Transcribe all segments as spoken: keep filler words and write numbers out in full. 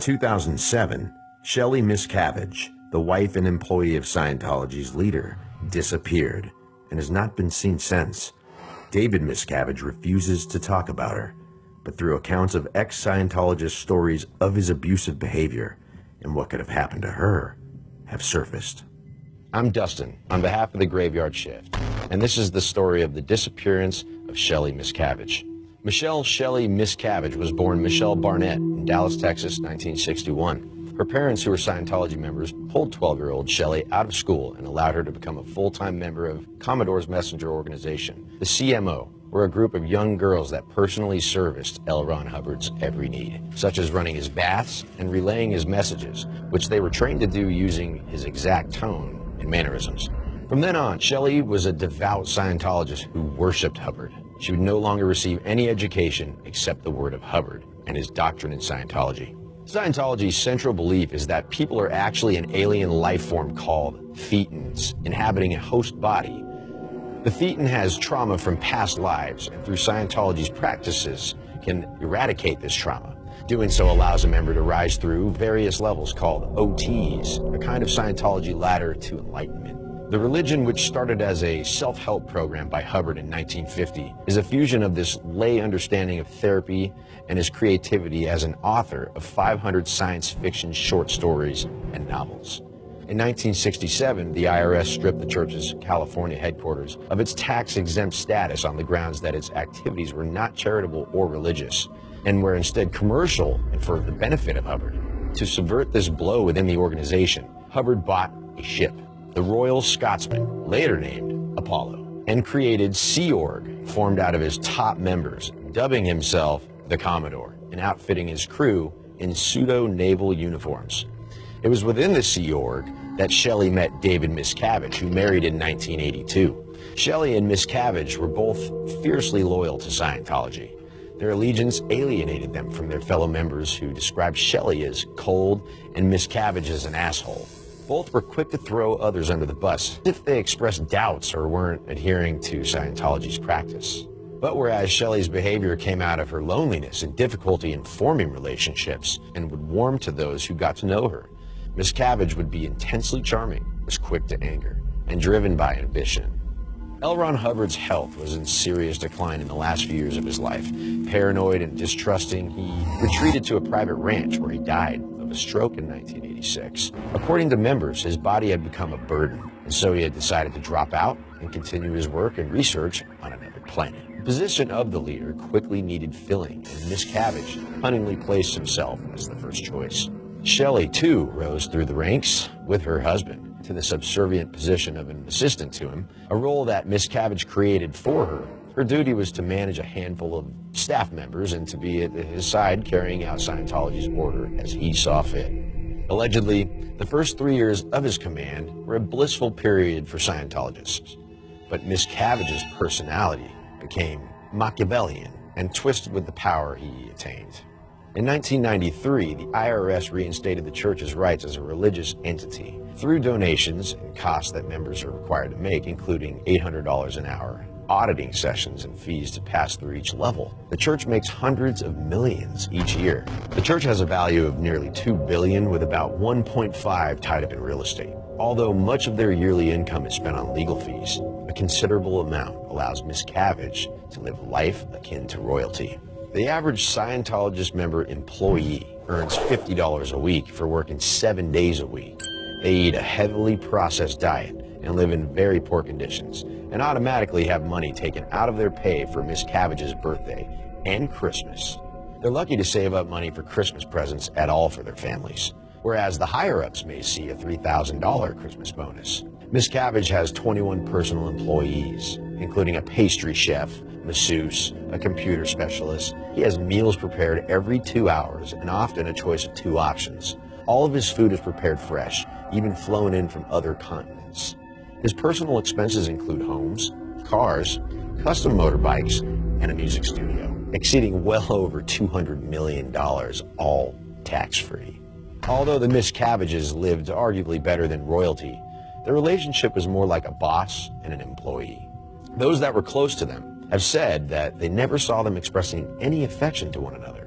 two thousand seven, Shelly Miscavige, the wife and employee of Scientology's leader, disappeared and has not been seen since. David Miscavige refuses to talk about her, but through accounts of ex-Scientologist stories of his abusive behavior and what could have happened to her have surfaced. I'm Dustin, on behalf of the Graveyard Shift, and this is the story of the disappearance of Shelly Miscavige. Michelle Shelly Miscavige was born Michelle Barnett in Dallas, Texas, nineteen sixty-one. Her parents, who were Scientology members, pulled twelve-year-old Shelly out of school and allowed her to become a full-time member of Commodore's messenger organization, the C M O, were a group of young girls that personally serviced L. Ron Hubbard's every need, such as running his baths and relaying his messages, which they were trained to do using his exact tone and mannerisms. From then on, Shelly was a devout Scientologist who worshipped Hubbard. She would no longer receive any education except the word of Hubbard and his doctrine in Scientology. Scientology's central belief is that people are actually an alien life form called thetans, inhabiting a host body. The thetan has trauma from past lives, and through Scientology's practices can eradicate this trauma. Doing so allows a member to rise through various levels called O Ts, a kind of Scientology ladder to enlightenment. The religion, which started as a self-help program by Hubbard in nineteen fifty, is a fusion of this lay understanding of therapy and his creativity as an author of five hundred science fiction short stories and novels. In nineteen sixty-seven, the I R S stripped the church's California headquarters of its tax-exempt status on the grounds that its activities were not charitable or religious, and were instead commercial and for the benefit of Hubbard. To subvert this blow within the organization, Hubbard bought a ship, the Royal Scotsman, later named Apollo, and created Sea Org, formed out of his top members, dubbing himself the Commodore, and outfitting his crew in pseudo-naval uniforms. It was within the Sea Org that Shelly met David Miscavige, who married in nineteen eighty-two. Shelly and Miscavige were both fiercely loyal to Scientology. Their allegiance alienated them from their fellow members, who described Shelly as cold and Miscavige as an asshole. Both were quick to throw others under the bus if they expressed doubts or weren't adhering to Scientology's practice. But whereas Shelly's behavior came out of her loneliness and difficulty in forming relationships and would warm to those who got to know her, Miscavige would be intensely charming, was quick to anger, and driven by ambition. L. Ron Hubbard's health was in serious decline in the last few years of his life. Paranoid and distrusting, he retreated to a private ranch where he died of a stroke in nineteen eighty-six. According to members, his body had become a burden, and so he had decided to drop out and continue his work and research on another planet. The position of the leader quickly needed filling, and Miscavige cunningly placed himself as the first choice. Shelly, too, rose through the ranks with her husband to the subservient position of an assistant to him, a role that Miscavige created for her. Her duty was to manage a handful of staff members and to be at his side carrying out Scientology's order as he saw fit. Allegedly, the first three years of his command were a blissful period for Scientologists, but Miscavige's personality became Machiavellian and twisted with the power he attained. In nineteen ninety-three, the I R S reinstated the church's rights as a religious entity through donations and costs that members are required to make, including eight hundred dollars an hour, auditing sessions, and fees to pass through each level. The church makes hundreds of millions each year. The church has a value of nearly two billion dollars, with about one point five tied up in real estate. Although much of their yearly income is spent on legal fees, a considerable amount allows Miscavige to live life akin to royalty. The average Scientologist member employee earns fifty dollars a week for working seven days a week. They eat a heavily processed diet and live in very poor conditions, and automatically have money taken out of their pay for Miscavige's birthday and Christmas. They're lucky to save up money for Christmas presents at all for their families, whereas the higher-ups may see a three thousand dollar Christmas bonus. Miscavige has twenty-one personal employees, including a pastry chef, masseuse, a computer specialist. He has meals prepared every two hours and often a choice of two options. All of his food is prepared fresh, even flown in from other continents. His personal expenses include homes, cars, custom motorbikes, and a music studio, exceeding well over two hundred million dollars, all tax-free. Although the Miscaviges lived arguably better than royalty, their relationship was more like a boss and an employee. Those that were close to them have said that they never saw them expressing any affection to one another.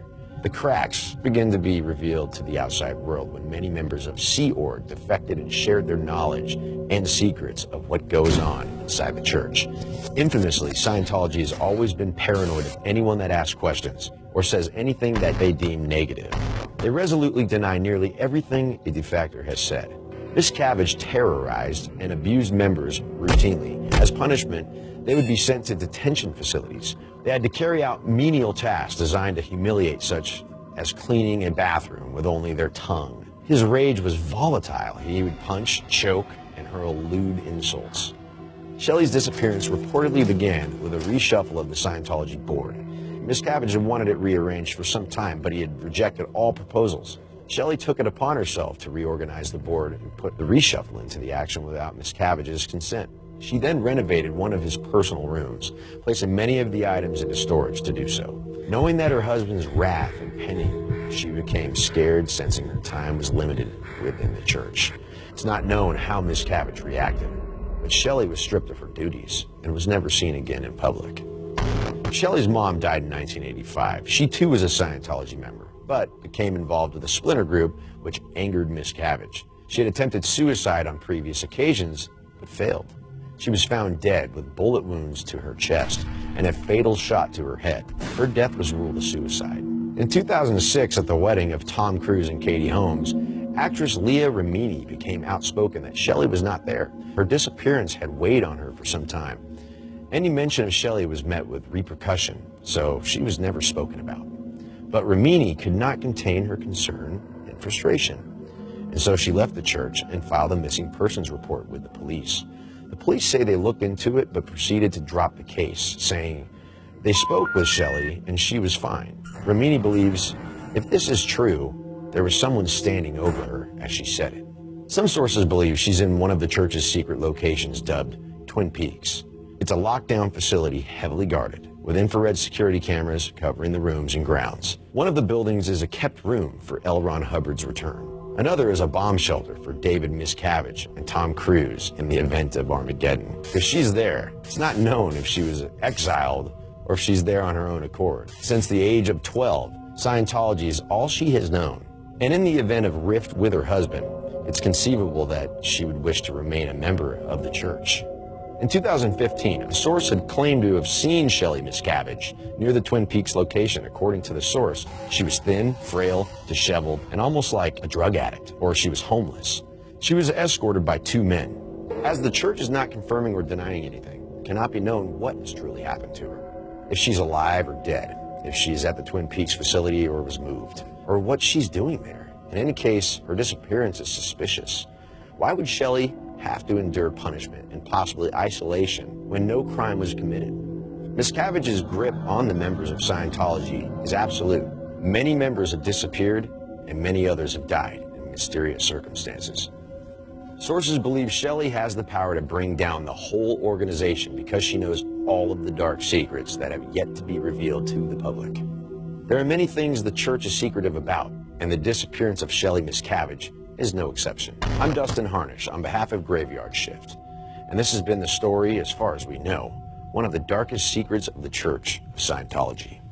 The cracks begin to be revealed to the outside world when many members of Sea Org defected and shared their knowledge and secrets of what goes on inside the church. Infamously, Scientology has always been paranoid of anyone that asks questions or says anything that they deem negative. They resolutely deny nearly everything a defector has said. Miscavige terrorized and abused members routinely. As punishment, they would be sent to detention facilities. They had to carry out menial tasks designed to humiliate, such as cleaning a bathroom with only their tongue. His rage was volatile. He would punch, choke, and hurl lewd insults. Shelly's disappearance reportedly began with a reshuffle of the Scientology board. Miscavige had wanted it rearranged for some time, but he had rejected all proposals. Shelly took it upon herself to reorganize the board and put the reshuffle into the action without Miscavige's consent. She then renovated one of his personal rooms, placing many of the items into storage to do so. Knowing that her husband's wrath impending, she became scared, sensing her time was limited within the church. It's not known how Miscavige reacted, but Shelly was stripped of her duties and was never seen again in public. Shelly's mom died in nineteen eighty-five. She too was a Scientology member, but became involved with a splinter group which angered Miscavige. She had attempted suicide on previous occasions, but failed. She was found dead with bullet wounds to her chest and a fatal shot to her head. Her death was ruled a suicide. In two thousand six, at the wedding of Tom Cruise and Katie Holmes, actress Leah Remini became outspoken that Shelly was not there. Her disappearance had weighed on her for some time. Any mention of Shelly was met with repercussion, so she was never spoken about. But Remini could not contain her concern and frustration, and so she left the church and filed a missing persons report with the police. The police say they looked into it but proceeded to drop the case, saying they spoke with Shelly and she was fine. Remini believes if this is true, there was someone standing over her as she said it. Some sources believe she's in one of the church's secret locations dubbed Twin Peaks. It's a lockdown facility heavily guarded, with infrared security cameras covering the rooms and grounds. One of the buildings is a kept room for L. Ron Hubbard's return. Another is a bomb shelter for David Miscavige and Tom Cruise in the event of Armageddon. If she's there, it's not known if she was exiled or if she's there on her own accord. Since the age of twelve, Scientology is all she has known. And in the event of rift with her husband, it's conceivable that she would wish to remain a member of the church. In two thousand fifteen, a source had claimed to have seen Shelly Miscavige near the Twin Peaks location. According to the source, she was thin, frail, disheveled, and almost like a drug addict, or she was homeless. She was escorted by two men. As the church is not confirming or denying anything, it cannot be known what has truly happened to her. If she's alive or dead, if she's at the Twin Peaks facility or was moved, or what she's doing there. In any case, her disappearance is suspicious. Why would Shelly have to endure punishment and possibly isolation when no crime was committed? Miscavige's grip on the members of Scientology is absolute. Many members have disappeared and many others have died in mysterious circumstances. Sources believe Shelly has the power to bring down the whole organization because she knows all of the dark secrets that have yet to be revealed to the public. There are many things the church is secretive about, and the disappearance of Shelly Miscavige is no exception. I'm Dustin Harnish on behalf of Graveyard Shift, and this has been the story, as far as we know, one of the darkest secrets of the Church of Scientology.